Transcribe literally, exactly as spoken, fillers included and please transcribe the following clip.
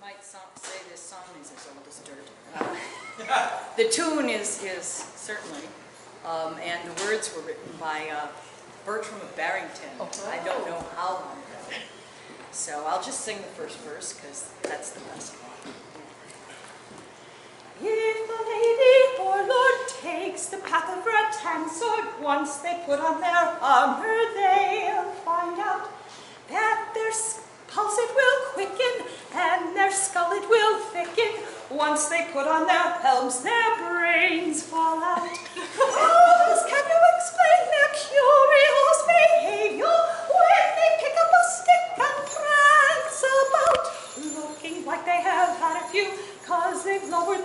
might so say this song is as old as dirt. Uh, the tune is, is certainly, um, and the words were written by uh, Bertram of Barrington. Oh. I don't know how long ago. So I'll just sing the first verse because that's the best one. If a lady or lord takes the path of rattan sword, once they put on their armor, they'll find out that their pulse it will quicken and their skull it will thicken. Once they put on their helms, their brains fall out. How else can you explain their curious behavior when they pick up a stick and prance about, looking like they have had a few, cause they've lowered